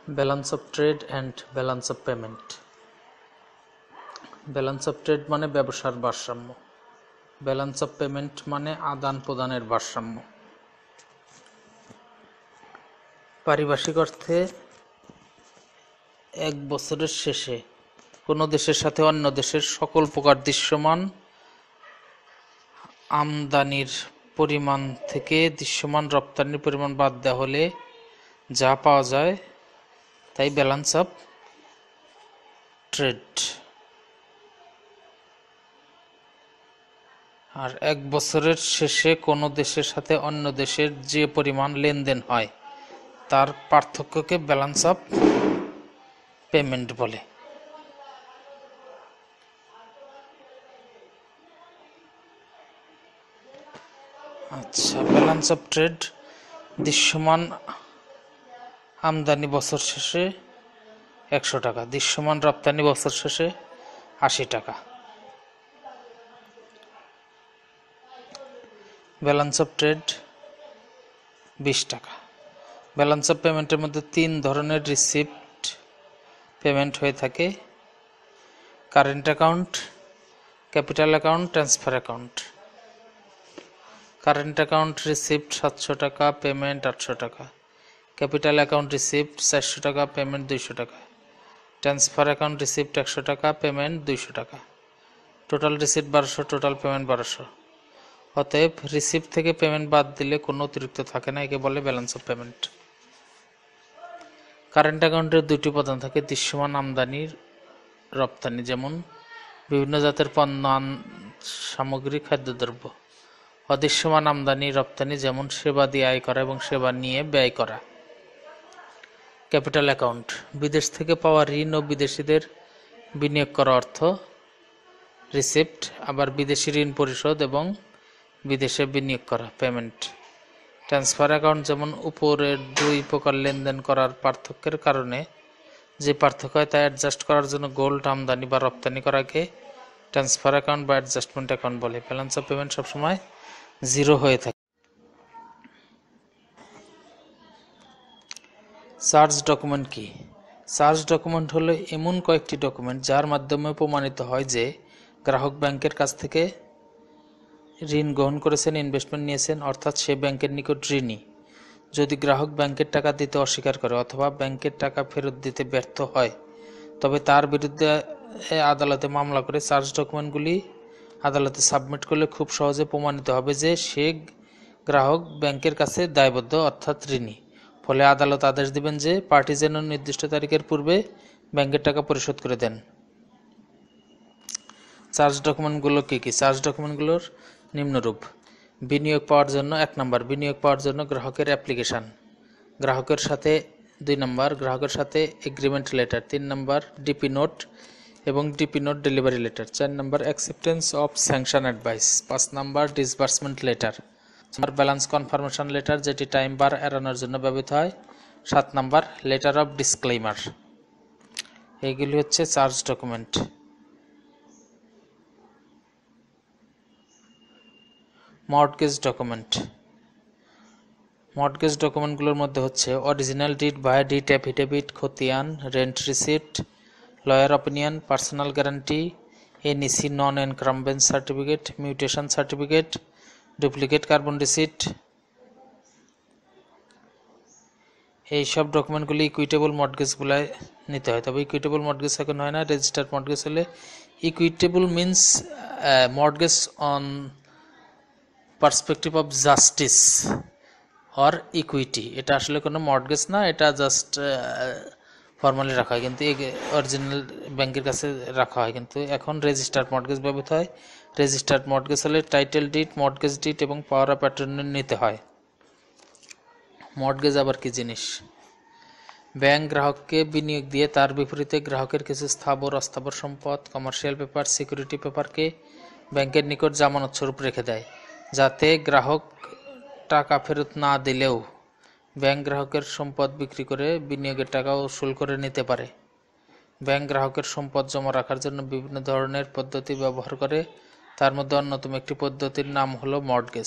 Balance of trade and balance of payment. Balance of trade মানে ব্যবসার ভারসাম্য, balance of payment মানে আদান প্রদানের ভারসাম্য। পারিভাষিক অর্থে এক বছরের শেষে কোনো দেশের সাথে অন্য দেশের সকল প্রকার দৃশ্যমান আমদানির পরিমাণ থেকে দৃশ্যমান রপ্তানির পরিমাণ বাদ দেওয়া হলে যা পাওয়া যায় তাই ব্যালেন্স অফ ট্রেড। আর এক বছরের শেষে কোনো দেশের সাথে অন্য দেশের যে পরিমাণ লেনদেন হয় তার পার্থক্যকে ব্যালেন্স অফ পেমেন্ট বলে। আচ্ছা, ব্যালেন্স অফ ট্রেড দৃশ্যমান আমদানি বছর শেষে 100 টাকা, দৃশ্যমান রপ্তানি বছর শেষে 80 টাকা। ব্যালেন্স অফ ট্রেড 20 টাকা। ব্যালেন্স অফ পেমেন্টের মধ্যে 3 ধরনের রিসিপ্ট পেমেন্ট হয়ে থাকে: current account, capital account, transfer account. Current account receipt 700 টাকা, পেমেন্ট 800 টাকা। ক্যাপিটাল অ্যাকাউন্ট রিসিপ্ট 400 টাকা, পেমেন্ট 200 টাকা। ট্রান্সফার অ্যাকাউন্ট রিসিপ্ট 100 টাকা, পেমেন্ট 200 টাকা। Total receipt 1200, total payment 1200। অতএব রিসিপ্ট থেকে পেমেন্ট বাদ দিলে কোনো অতিরিক্ত থাকে না, একে বলে ব্যালেন্স অফ পেমেন্ট। কারেন্ট অ্যাকাউন্টের দুটি উপাদান থাকে: দৃশ্যমান আমদানির রপ্তানি, যেমন বিভিন্ন জাতের পণ্য, সামগ্রী, খাদ্যদ্রব্য। অদৃশ্যমান আমদানি রপ্তানি, যেমন সেবা দিয়ে আয় করা এবং সেবা নিয়ে ব্যয় করা। ক্যাপিটাল অ্যাকাউন্ট বিদেশ থেকে পাওয়া ঋণ ও বিদেশিদের বিনিয়োগ করা অর্থ, রিসিপ্ট। আবার বিদেশি ঋণ পরিশোধ এবং বিদেশে বিনিয়োগ করা, পেমেন্ট। ট্রান্সফার অ্যাকাউন্ট যেমন উপরের দুই প্রকার লেনদেন করার পার্থক্যের কারণে যে পার্থক্য হয় তা অ্যাডজাস্ট করার জন্য গোল্ড আমদানি বা রপ্তানি করাকে ট্রান্সফার অ্যাকাউন্ট বা অ্যাডজাস্টমেন্ট অ্যাকাউন্ট বলে। ব্যালেন্স অফ পেমেন্ট সবসময় 0 হয়ে থাকে। চার্জ ডকুমেন্ট কি? চার্জ ডকুমেন্ট হলো এমন কয়েকটি ডকুমেন্ট যার মাধ্যমে প্রমাণিত হয় যে গ্রাহক ব্যাংকের কাছ থেকে ঋণ গ্রহণ করেছেন, ইনভেস্টমেন্ট নিয়েছেন, অর্থাৎ সে ব্যাংকের নিকট ঋণী। যদি গ্রাহক ব্যাংকের টাকা দিতে অস্বীকার করে অথবা ব্যাংকের টাকা ফেরত দিতে ব্যর্থ হয় তবে তার বিরুদ্ধে আদালতে মামলা করে চার্জ ডকুমেন্টগুলি আদালতে সাবমিট করলে খুব সহজে প্রমাণিত হবে যে সে গ্রাহক ব্যাংকের কাছে দায়বদ্ধ, অর্থাৎ ঋণী। ফলে আদালত আদেশ দিবেন যে পার্টি যেন নির্দিষ্ট তারিখের পূর্বে ব্যাংকের টাকা পরিশোধ করে দেন। চার্জ ডকুমেন্টগুলো কী কী? চার্জ ডকুমেন্টগুলোর নিম্নরূপ: বিনিয়োগ পাওয়ার জন্য 1 নম্বর, বিনিয়োগ পাওয়ার জন্য গ্রাহকের অ্যাপ্লিকেশান, গ্রাহকের সাথে 2 নম্বর, গ্রাহকের সাথে এগ্রিমেন্ট লেটার, 3 নম্বর ডিপি নোট এবং ডিপি নোট ডেলিভারি লেটার, 4 নম্বর অ্যাকসেপ্টেন্স অফ স্যাংশন অ্যাডভাইস, 5 নম্বর disbursement letter, balance confirmation letter যেটি টাইম বার এড়ানোর জন্য ব্যবহৃত হয়, 7 নম্বর লেটার অফ ডিসক্লেইমার। এইগুলি হচ্ছে charge document. Mortgage document. Mortgage ডকুমেন্টগুলোর মধ্যে হচ্ছে original deed, buy deed affidavit, খতিয়ান, rent receipt, lawyer opinion, personal guarantee, NEC non encumbrance certificate, mutation certificate, duplicate carbon receipt. এইসব ডকুমেন্টগুলি ইকুইটেবল মর্টগেজগুলোয় নিতে হয়, তবে ইকুইটেবল মর্টগেজ এখন হয় না, রেজিস্টার্ড মর্টগেজ হলে। Equitable means mortgage on perspective of justice or equity. এটা আসলে কোনো মর্টগেজ না, এটা জাস্ট ফর্মালি রাখা হয়, কিন্তু অরিজিনাল ব্যাংকের কাছে রাখা হয়। কিন্তু এখন রেজিস্টার্ড মর্টগেজ ব্যবহৃত হয়। রেজিস্টার্ড মর্টগেজ হলে টাইটেল ডিড, মর্টগেজ ডিড এবং পাওয়ার অফ অ্যাটর্নি নিতে হয়। মর্টগেজ আবার কি জিনিস? ব্যাংক গ্রাহককে বিনিয়োগ দিয়ে তার বিপরীতে গ্রাহকের কিছু স্থাবর অস্থাবর সম্পদ, কমার্শিয়াল পেপার, সিকিউরিটি পেপারকে ব্যাংকের নিকট জামানত স্বরূপ রেখে দেয়, যাতে গ্রাহক টাকা ফেরত না দিলেও ব্যাংক গ্রাহকের সম্পদ বিক্রি করে বিনিয়োগের টাকা উসুল করে নিতে পারে। ব্যাংক গ্রাহকের সম্পদ জমা রাখার জন্য বিভিন্ন ধরনের পদ্ধতি ব্যবহার করে, তার মধ্যে অন্যতম একটি পদ্ধতির নাম হলো মর্টগেজ।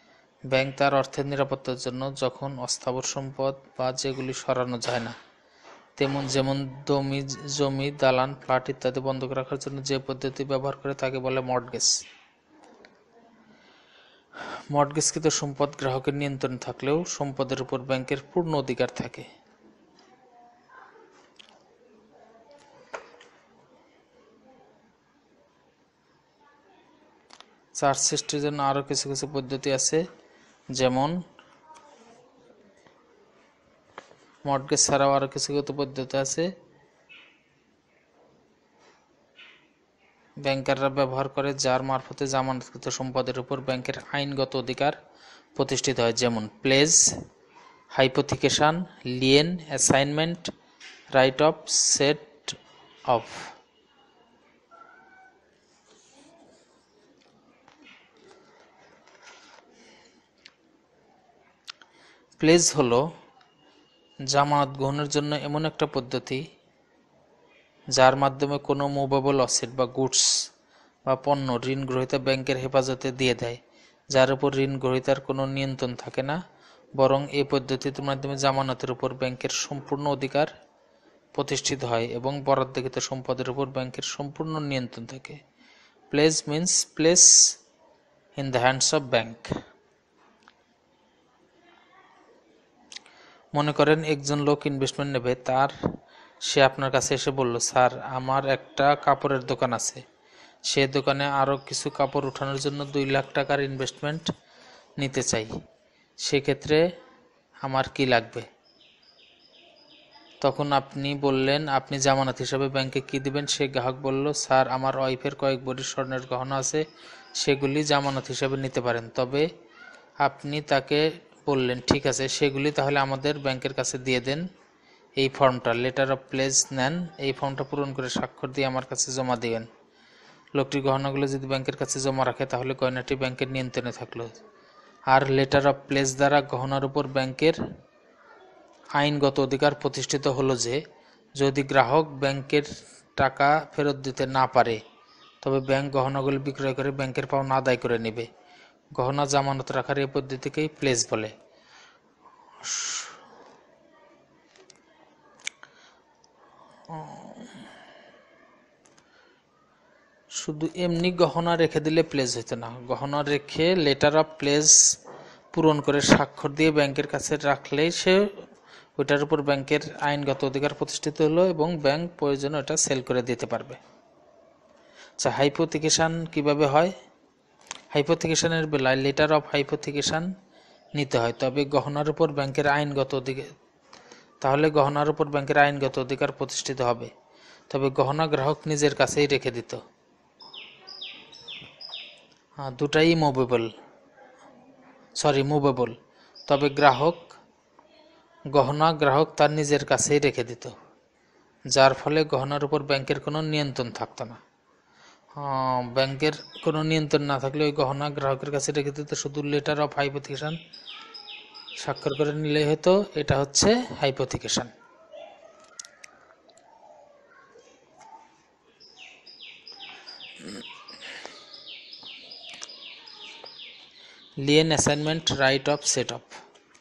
ব্যাংক তার অর্থের নিরাপত্তার জন্য যখন অস্থাবর সম্পদ বা যেগুলি সরানো যায় না যেমন জমি, দালান, ফ্ল্যাট ইত্যাদি বন্ধক রাখার জন্য যে পদ্ধতি ব্যবহার করে তাকে বলে মর্টগেজ। মর্টগেজকৃত সম্পদ গ্রাহকের নিয়ন্ত্রণে থাকলেও সম্পদের উপর ব্যাংকের পূর্ণ অধিকার থাকে। চার্জ সৃষ্টির জন্য আরও কিছু কিছু পদ্ধতি আছে, যেমন মর্টগেজ ছাড়াও আরও কিছু কিছু পদ্ধতি আছে ব্যাংকাররা ব্যবহার করে, যার মারফতে জামানতকৃত সম্পদের উপর ব্যাংকের আইনগত অধিকার প্রতিষ্ঠিত হয়, যেমন pledge, hypothecation, lien, assignment, right of, set off. Pledge হলো জামানত গ্রহণের জন্য এমন একটা পদ্ধতি যার মাধ্যমে কোনো মুভেবল অ্যাসেট বা গুডস বা পণ্য ঋণ গ্রহীতা ব্যাংকের হেফাজতে দিয়ে দেয়, যার উপর ঋণ গ্রহীতার কোনো নিয়ন্ত্রণ থাকে না, বরং এই পদ্ধতির মাধ্যমে জামানতের উপর ব্যাংকের সম্পূর্ণ অধিকার প্রতিষ্ঠিত হয় এবং বরাদ্দকৃত সম্পদের উপর ব্যাংকের সম্পূর্ণ নিয়ন্ত্রণ থাকে। Pledge means place in the hands of bank. মনে করেন একজন লোক ইনভেস্টমেন্ট নেবে, সে আপনার কাছে এসে বলল, স্যার আমার একটা কাপড়ের দোকান আছে, সে দোকানে আরও কিছু কাপড় উঠানোর জন্য 2 লাখ টাকার ইনভেস্টমেন্ট নিতে চাই, সেক্ষেত্রে আমার কি লাগবে? তখন আপনি বললেন আপনি জামানত হিসাবে ব্যাংকে কি দিবেন? সে গ্রাহক বলল, স্যার আমার ওয়াইফের কয়েক ভরি স্বর্ণের গহনা আছে, সেগুলি জামানত হিসাবে নিতে পারেন। তবে আপনি তাকে বললেন, ঠিক আছে, সেগুলি তাহলে আমাদের ব্যাংকের কাছে দিয়ে দেন। এই ফর্মটা, লেটার অফ প্লেজ নেন, এই ফর্মটা পূরণ করে স্বাক্ষর দিয়ে আমার কাছে জমা দিবেন। লোকটি গহনাগুলো যদি ব্যাংকের কাছে জমা রাখে তাহলে গয়নাটি ব্যাংকের নিয়ন্ত্রণে থাকলো। আর লেটার অফ প্লেজ দ্বারা গহনার উপর ব্যাংকের আইনগত অধিকার প্রতিষ্ঠিত হলো যে যদি গ্রাহক ব্যাংকের টাকা ফেরত দিতে না পারে তবে ব্যাংক গহনাগুলি বিক্রয় করে ব্যাংকের পাওনা আদায় করে নেবে। গহনা জামানত রাখার এই পদ্ধতিকেই প্লেজ বলে। শুধু এমনি গহনা রেখে দিলে প্লেজ হতো না, গহনা রেখে লেটার অফ প্লেজ পূরণ করে স্বাক্ষর দিয়ে ব্যাংকের কাছে রাখলেই ওইটার উপর ব্যাংকের আইনগত অধিকার প্রতিষ্ঠিত হলো এবং ব্যাংক প্রয়োজনে ওটা সেল করে দিতে পারবে। আচ্ছা, হাইপোথিকেশন কিভাবে হয়? হাইপোথিকেশনের বেলায় লেটার অফ হাইপোথিকেশন নিতে হয়, তবে গহনার উপর ব্যাংকের আইনগত অধিকার প্রতিষ্ঠিত হবে। তবে গহনা গ্রাহক নিজের কাছেই রেখে দিত। দুটাই মুভেবল। তবে গহনা গ্রাহক তার নিজের কাছেই রেখে দিত, যার ফলে গহনার উপর ব্যাংকের কোনো নিয়ন্ত্রণ থাকতো না। ব্যাংকের কোনো নিয়ন্ত্রণ না থাকলে ওই গহনা গ্রাহকের কাছে রেখে দিত, শুধু লেটার অফ হাইপোথিকেশন স্বাক্ষর করে নিলেই হতো। এটা হচ্ছে hypothecation. Lien, assignment, right of, set off.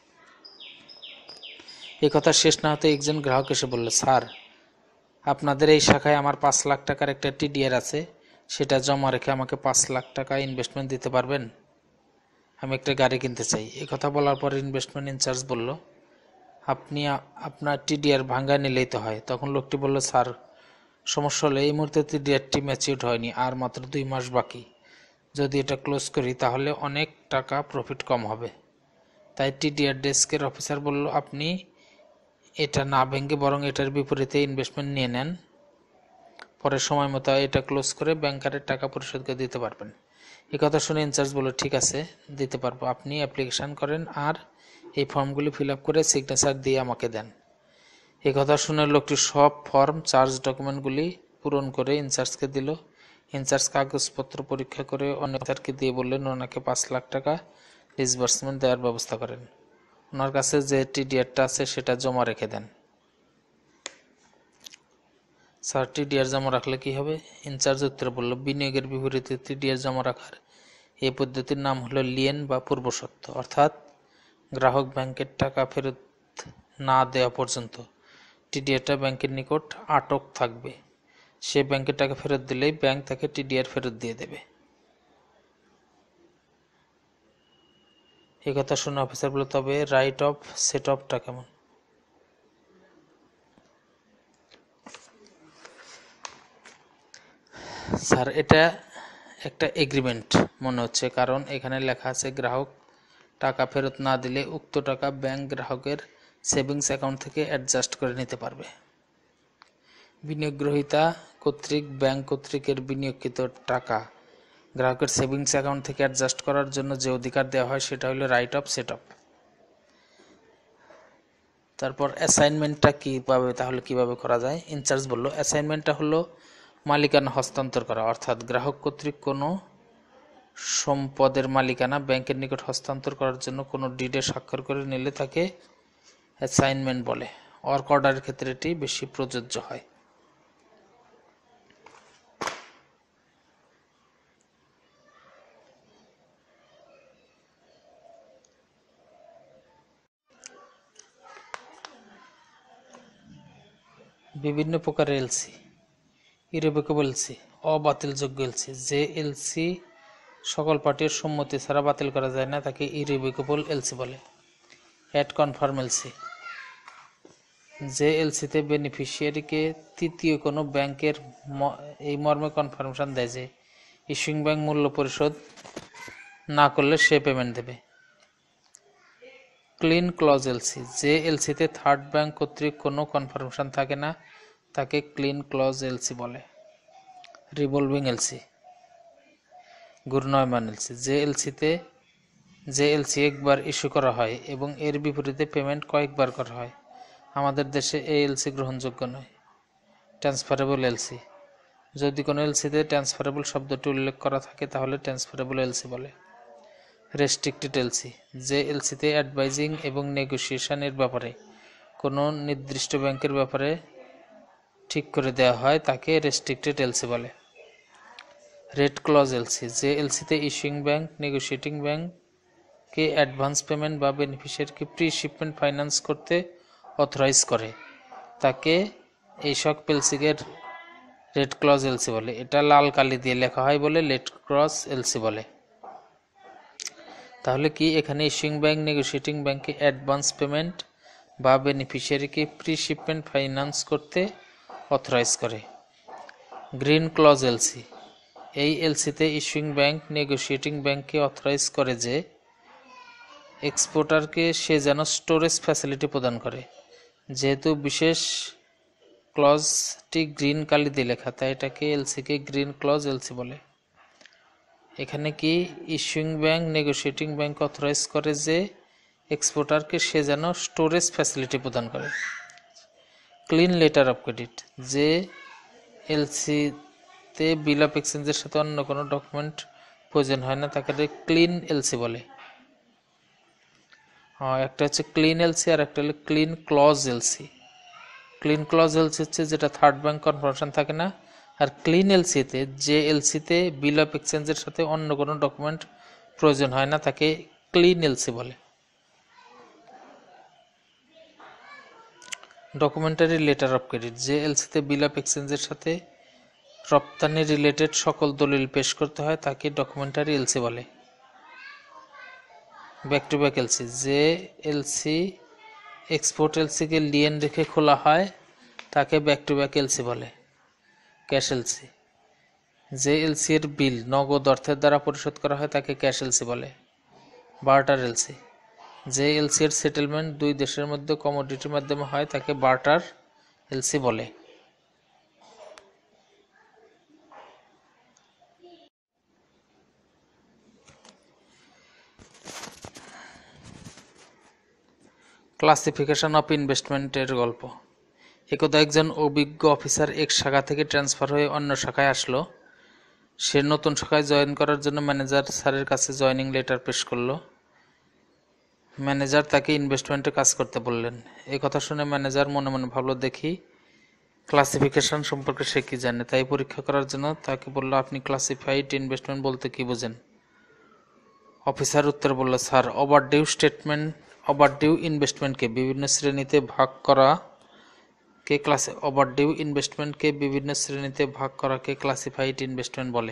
এই কথা শেষ না হতে একজন গ্রাহক এসে বলল, স্যার আপনাদের এই শাখায় আমার 5 লাখ টাকার একটা টিডিআর আছে, সেটা জমা রেখে আমাকে 5 লাখ টাকা ইনভেস্টমেন্ট দিতে পারবেন? আমি একটা গাড়ি কিনতে চাই। এই কথা বলার পর ইনভেস্টমেন্ট ইনচার্জ বলল, আপনি আপনার টিডিআর ভাঙ্গায় নিলেই তো হয়। তখন লোকটি বলল, স্যার সমস্যা হলো এই মুহূর্তে টিডিআরটি ম্যাচিউর হয়নি, আর মাত্র 2 মাস বাকি। যদি এটা ক্লোজ করি তাহলে অনেক টাকা প্রফিট কম হবে। তাই টিডিআর ডেস্কের অফিসার বলল, আপনি এটা না ভেঙে বরং এটার বিপরীতে ইনভেস্টমেন্ট নিয়ে নেন, পরে সময় মতো এটা ক্লোজ করে ব্যাংকারের টাকা পরিশোধ করে দিতে পারবেন। এই কথা শুনে ইনচার্জ বলল, ঠিক আছে, দিতে পারবো। আপনি অ্যাপ্লিকেশন করেন আর এই ফর্মগুলি ফিল আপ করে সিগনেচার দিয়ে আমাকে দেন। এই কথা শুনে লোকটি সব ফর্ম, চার্জ ডকুমেন্টগুলি পূরণ করে ইনচার্জকে দিল। ইনচার্জ কাগজপত্র পরীক্ষা করে অনেককে দিয়ে বললেন ওনাকে 5 লাখ টাকা ডিসবার্সমেন্ট দেওয়ার ব্যবস্থা করেন। ওনার কাছে যে টিডিআরটা আছে সেটা জমা রেখে দেন। স্যার টিডিআর জমা রাখলে কি হবে? ইনচার্জ উত্তরে বলল, বিনিয়োগের বিপরীতে টিডিআর জমা রাখার এই পদ্ধতির নাম হলো লিয়েন বা পূর্বশর্ত, অর্থাৎ গ্রাহক ব্যাংকের টাকা ফেরত না দেওয়া পর্যন্ত টিডিআরটা ব্যাংকের নিকট আটক থাকবে। সে ব্যাংকের টাকা ফেরত দিলেই ব্যাংক তাকে টিডিআর ফেরত দিয়ে দেবে। এই কথা শুনে অফিসার বলল, তবে রাইট অফ সেট অফটা কেমন? স্যার, এটা একটা এগ্রিমেন্ট মনে হচ্ছে, কারণ এখানে লেখা আছে গ্রাহক টাকা ফেরত না দিলে উক্ত টাকা ব্যাংক গ্রাহকের সেভিংস অ্যাকাউন্ট থেকে অ্যাডজাস্ট করে নিতে পারবে। বিনিয়োগগ্রহীতা কর্তৃক ব্যাংক কর্তৃকের বিনিয়োগকৃত টাকা গ্রাহকের সেভিংস অ্যাকাউন্ট থেকে অ্যাডজাস্ট করার জন্য যে অধিকার দেওয়া হয় সেটা হলো রাইট অফ সেট অফ। তারপর অ্যাসাইনমেন্টটা তাহলে কিভাবে করা যায়? ইনচার্জ বলল, অ্যাসাইনমেন্টটা হলো মালিকানা হস্তান্তর করা, অর্থাৎ গ্রাহক কর্তৃক কোনো সম্পদের মালিকানা ব্যাংকের নিকট হস্তান্তর করার জন্য কোনো ডিডে স্বাক্ষর করে নিলে তাকে অ্যাসাইনমেন্ট বলে। ওয়ার্ক অর্ডারের ক্ষেত্রে এটি বেশি প্রযোজ্য হয়। বিভিন্ন প্রকারের এলসি: ইরেভোকেবল এলসি, অবাতিলযোগ্য এলসি। যে এলসি সকল পার্টির সম্মতি ছাড়া বাতিল করা যায় না তাকে ইরেভোকেবল এলসি বলে। অ্যাড কনফার্ম এলসি: যে এলসিতে বেনিফিশিয়ারিকে তৃতীয় কোনো ব্যাংকের এই মর্মে কনফার্মেশন দেয় যে ইস্যুইং ব্যাংক মূল্য পরিশোধ না করলে সে পেমেন্ট দেবে। ক্লিন ক্লজ এলসি: যে এলসিতে থার্ড ব্যাংক কর্তৃক কোনো কনফার্মেশন থাকে না তাকে ক্লিন ক্লজ এলসি বলে। রিভলভিং এলসি, ঘূর্ণায়মান এলসি: যে এলসি একবার ইস্যু করা হয় এবং এর বিপরীতে পেমেন্ট কয়েকবার করা হয়, আমাদের দেশে এই এলসি গ্রহণযোগ্য নয়। ট্রান্সফারেবল এলসি: যদি কোনো এলসিতে ট্রান্সফারেবল শব্দটি উল্লেখ করা থাকে তাহলে ট্রান্সফারেবল এলসি বলে। রেস্ট্রিক্টেড এলসি: যে এলসিতে অ্যাডভাইজিং এবং নেগোসিয়েশনের ব্যাপারে কোনো নির্দিষ্ট ব্যাংকের ব্যাপারে ঠিক করে দেওয়া হয় তাকে রেস্ট্রিক্টেড এলসি বলে। রেড ক্লজ এলসি: যে এলসিতে ইস্যুইং ব্যাংক নেগোশিয়েটিং ব্যাংককে অ্যাডভান্স পেমেন্ট বা বেনিফিশিয়ারিকে প্রি শিপমেন্ট ফাইন্যান্স করতে অথরাইজ করে তাকে এইসব এলসিকে রেড ক্লজ এলসি বলে। এটা লাল কালি দিয়ে লেখা হয় বলে রেড ক্লজ এলসি বলে। তাহলে কি এখানে ইস্যুইং ব্যাংক নেগোশিয়েটিং ব্যাংকে অ্যাডভান্স পেমেন্ট বা বেনিফিশিয়ারিকে প্রি শিপমেন্ট ফাইন্যান্স করতে অথরাইজ করে। গ্রিন ক্লজ এলসি: এই এলসিতে ইস্যুইং ব্যাংক নেগোশিয়েটিং ব্যাংককে অথরাইজ করে যে এক্সপোর্টারকে সে যেন স্টোরেজ ফ্যাসিলিটি প্রদান করে। যেহেতু বিশেষ ক্লজটি গ্রিন কালি দিয়ে লেখা তাই এটাকে এলসিকে গ্রিন ক্লজ এলসি বলে। এখানে কি issuing bank negotiating bank authorise করে যে এক্সপোর্টারকে সে যেন স্টোরেজ ফ্যাসিলিটি প্রদান করে। ক্লিন লেটার অফ ক্রেডিট: যে এলসিতে বিল অফ এক্সচেঞ্জের সাথে অন্য কোনো ডকুমেন্ট প্রয়োজন হয় না তাকে ক্লিন এলসি বলে। একটা হচ্ছে ক্লিন এলসি আর একটা হলো clean clause LC. Clean clause LC হচ্ছে যেটা থার্ড ব্যাংক কনফার্মেশন থাকে না, আর ক্লিন এলসিতে যে এলসিতে বিল অফ এক্সচেঞ্জের সাথে অন্য কোনো ডকুমেন্ট প্রয়োজন হয় না তাকে ক্লিন এলসি বলে। ডকুমেন্টারি লেটার অফ ক্রেডিট: যে এলসিতে বিল অফ এক্সচেঞ্জের সাথে রপ্তানি রিলেটেড সকল দলিল পেশ করতে হয় তাকে ডকুমেন্টারি এলসি বলে। ব্যাক টু ব্যাক এলসি: যে এলসি এক্সপোর্ট এলসিকে লিয়েন রেখে খোলা হয় তাকে ব্যাক টু ব্যাক এলসি বলে। ক্যাশ এলসি: যে এলসি এর বিল নগদ অর্থের দ্বারা পরিশোধ করা হয় তাকে ক্যাশ এলসি বলে। বার্টার এলসি: যে এলসি এর সেটেলমেন্ট দুই দেশের মধ্যে কমোডিটির মাধ্যমে হয় তাকে বার্টার এলসি বলে। ক্লাসিফিকেশন অফ ইনভেস্টমেন্টের গল্প। একদা একজন অভিজ্ঞ অফিসার এক শাখা থেকে ট্রান্সফার হয়ে অন্য শাখায় আসলো। সে নতুন শাখায় জয়েন করার জন্য ম্যানেজার স্যারের কাছে জয়েনিং লেটার পেশ করলো। ম্যানেজার তাকে ইনভেস্টমেন্টে কাজ করতে বললেন। এই কথা শুনে ম্যানেজার মনে মনে ভাবলো, দেখি ক্লাসিফিকেশন সম্পর্কে সে কি জানে। তাই পরীক্ষা করার জন্য তাকে বলল, আপনি ক্লাসিফাইড ইনভেস্টমেন্ট বলতে কি বোঝেন? অফিসার উত্তর বলল, স্যার, ওভারডিউ ইনভেস্টমেন্টকে বিভিন্ন শ্রেণীতে ভাগ করা ওভারডিউ ইনভেস্টমেন্টকে বিভিন্ন শ্রেণীতে ভাগ করাকে ক্লাসিফাইড ইনভেস্টমেন্ট বলে।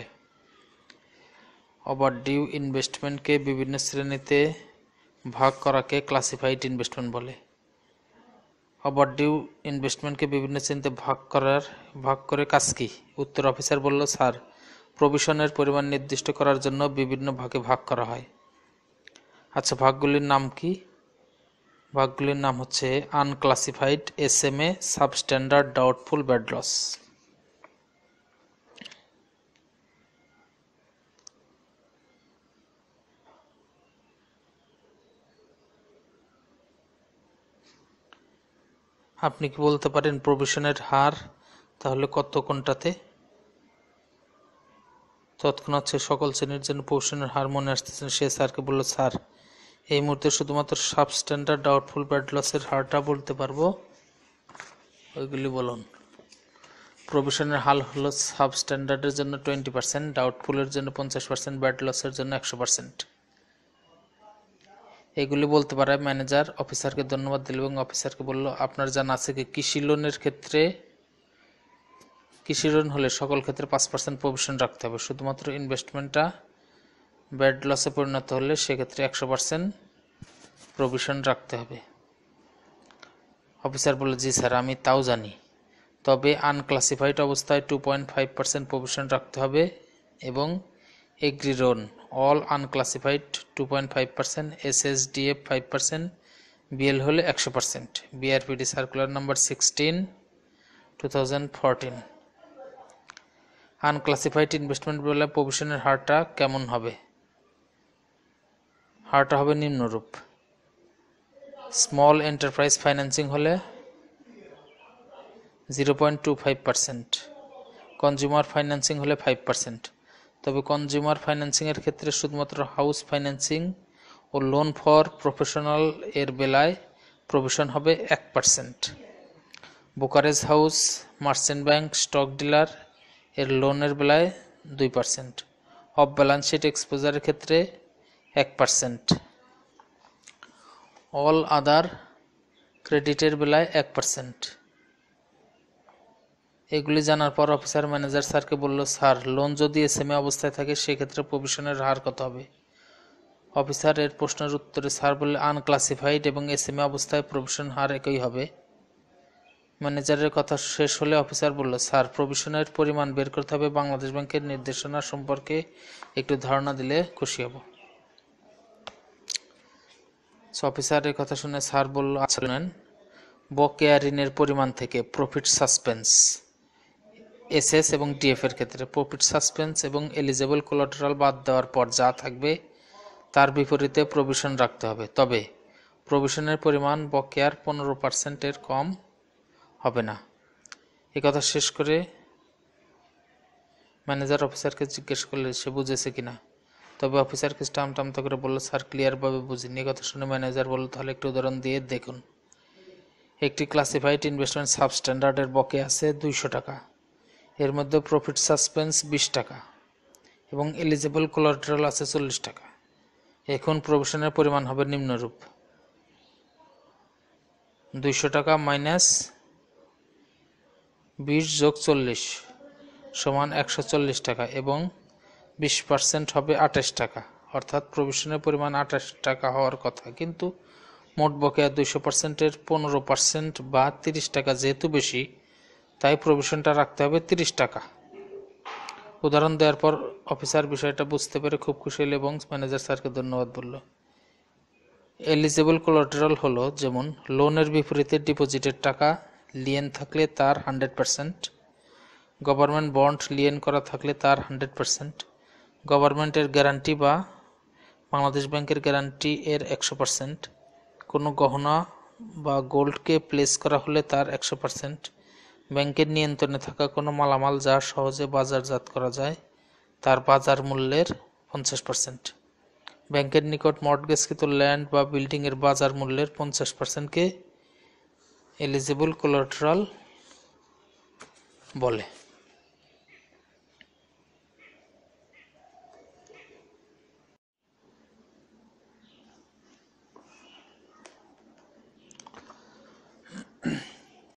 ওভারডিউ ইনভেস্টমেন্টকে বিভিন্ন শ্রেণীতে ভাগ করাকে ক্লাসিফাইড ইনভেস্টমেন্ট বলে। ওভারডিউ ইনভেস্টমেন্টকে বিভিন্ন শ্রেণীতে ভাগ করে কাজ কি? উত্তর অফিসার বলল, স্যার, প্রভিশনের পরিমাণ নির্দিষ্ট করার জন্য বিভিন্ন ভাগে ভাগ করা হয়। আচ্ছা, ভাগগুলির নাম কি? ভাগগুলির নাম হচ্ছে unclassified, SMA, substandard, doubtful, bad loss. আপনি কি বলতে পারেন প্রভিশনের হার তাহলে কত কোনটাতে? তৎক্ষণাৎ সে সকল শ্রেণীর জন্য প্রভিশনের হার মনে আসতেছেন। সে স্যারকে বলল, স্যার, এই মুহূর্তে শুধুমাত্র সাবস্ট্যান্ডার্ড, ডাউটফুল, ব্যাড লসের হারটা বলতে পারবো, ওইগুলি বলুন। প্রভিশনের হার হলো সাবস্ট্যান্ডার্ডের জন্য 20%, ডাউটফুলের জন্য 50%, ব্যাড লসের জন্য 100%। এগুলি বলতে পারে ম্যানেজার অফিসারকে ধন্যবাদ দিল এবং অফিসারকে বলল, আপনার জানা আছে কি কৃষি লোনের ক্ষেত্রে, কৃষি লোন হলে সকল ক্ষেত্রে 5% প্রভিশন রাখতে হবে, শুধুমাত্র ইনভেস্টমেন্টটা ব্যাড লসে পরিণত হলে সেক্ষেত্রে 100% প্রভিশন রাখতে হবে। অফিসার বলল, জি স্যার, আমি তাও জানি, তবে আনক্লাসিফাইড অবস্থায় 2.5% প্রভিশন রাখতে হবে এবং agri loan all unclassified 2.5%, SSDF 5%, BL হলে 100%। BRPD circular number 16, 2014। Unclassified investment বলে প্রভিশনের হারটা কেমন হবে? হারটা হবে নিম্নরূপ। স্মল এন্টারপ্রাইজ ফাইন্যান্সিং হলে 0.25%, কনজিউমার ফাইন্যান্সিং হলে 5%। তবে কনজিউমার ফাইন্যান্সিংয়ের ক্ষেত্রে শুধুমাত্র হাউস ফাইন্যান্সিং ও লোন ফর প্রফেশনাল এর বেলায় প্রভিশন হবে 1%। Brokerage house, merchant bank, stock dealer এর লোনের বেলায় 2%। অফ ব্যালেন্স শিট এক্সপোজারের ক্ষেত্রে 1%। অল আদার ক্রেডিটের বেলায় 1%। এগুলি জানার পর অফিসার ম্যানেজার স্যারকে বলল, স্যার, লোন যদি SMA অবস্থায় থাকে সেক্ষেত্রে প্রভিশনের হার কত হবে? অফিসার এর প্রশ্নের উত্তরে স্যার বললে, আনক্লাসিফাইড এবং SMA অবস্থায় প্রভিশন হার একই হবে। ম্যানেজারের কথা শেষ হলে অফিসার বলল, স্যার, প্রভিশনের পরিমাণ বের করতে হবে, বাংলাদেশ ব্যাংকের নির্দেশনা সম্পর্কে একটু ধারণা দিলে খুশি হব। অফিসারের কথা শুনে স্যার বলল, আচ্ছা নেন, বকেয়া ঋণের পরিমাণ থেকে প্রফিট সাসপেন্স, SS এবং DF এর ক্ষেত্রে প্রফিট সাসপেন্স এবং এলিজেবল কোলাটেরাল বাদ দেওয়ার পর যা থাকবে তার বিপরীতে প্রভিশন রাখতে হবে, তবে প্রভিশনের পরিমাণ বকেয়ার 15%-এর কম হবে না। এই কথা শেষ করে ম্যানেজার অফিসারকে জিজ্ঞেস করলে সে বুঝেছে কিনা, তবে অফিসার কিছু টামটামতা করে বলল, স্যার, ক্লিয়ারভাবে বুঝিনি। এই কথা শুনে ম্যানেজার বলল, তাহলে একটু উদাহরণ দিয়ে দেখুন। একটি ক্লাসিফাইড ইনভেস্টমেন্ট সাবস্ট্যান্ডার্ডের বকেয়া আছে 200 টাকা, এর মধ্যে প্রফিট সাসপেন্স 20 টাকা এবং এলিজেবল কোলাটেরাল আছে 40 টাকা। এখন প্রভিশনের পরিমাণ হবে নিম্নরূপ: 200 টাকা মাইনাস 20 যোগ 40 সমান 140 টাকা এবং 20% হবে 28 টাকা, অর্থাৎ প্রভিশনের পরিমাণ 28 টাকা হওয়ার কথা, কিন্তু মোট বকেয়া 200%-এর 15% বা 30 টাকা যেহেতু বেশি, তাই প্রভিশনটা রাখতে হবে 30 টাকা। উদাহরণ দেওয়ার পর অফিসার বিষয়টা বুঝতে পেরে খুব খুশি হল এবং ম্যানেজার স্যারকে ধন্যবাদ বলল। এলিজেবল কোলাটেরাল হলো যেমন লোনের বিপরীতে ডিপোজিটের টাকা লিয়েন থাকলে তার 100%, গভর্নমেন্ট বন্ড লিয়েন করা থাকলে তার 100%, গভর্নমেন্টের গ্যারান্টি বা বাংলাদেশ ব্যাংকের গ্যারান্টি এর 100%, কোনো গহনা বা গোল্ডকে প্লেস করা হলে তার 100%, ব্যাংকের নিয়ন্ত্রণে থাকা কোনো মালামাল যা সহজে বাজারজাত করা যায় তার বাজার মূল্যের 50%, ব্যাংকের নিকট মর্টগেজকৃত ল্যান্ড বা বিল্ডিংয়ের বাজার মূল্যের 50%-কে এলিজেবল কোলাটেরাল বলে।